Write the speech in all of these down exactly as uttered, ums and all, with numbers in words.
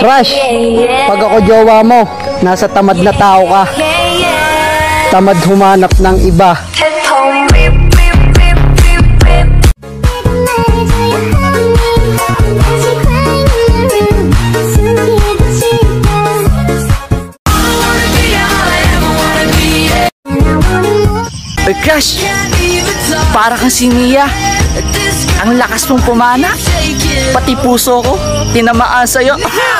Crush, pag ako jowa mo, nasa tamad na tao ka. Tamad humanap ng iba. Uy, Crush, para kang si Mia. Ang lakas mong pumana. Pati puso ko, tinamaan sa'yo.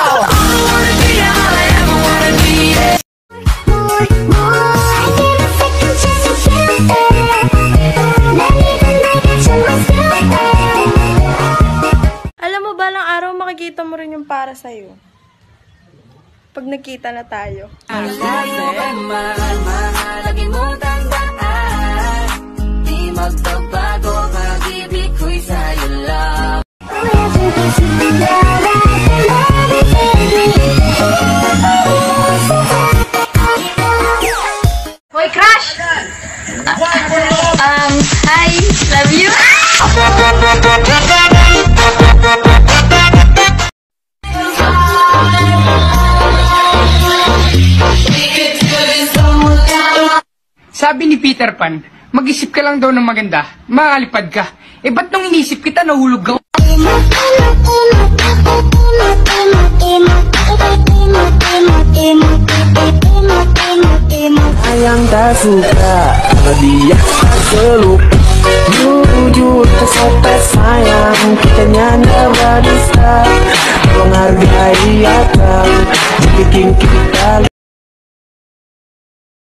Alam mo ba, lang araw makikita mo rin yung para sa'yo. Pag nakita na tayo. Ang layo ka man, mahalagin mo tandaan. Di magbabago, pag-ibig ko'y sa'yo lang. Hoy, Crush! Uh, um, hi! Love you! Sabi ni Peter Pan, mag-isip ka lang daw ng maganda, makalipad ka. Eh ba't nung inisip kita, nahulog ka? Yang tak suka kalau dia seluk jujur kesopat sayang kita nyanda berdusta menghargai akal bikin kita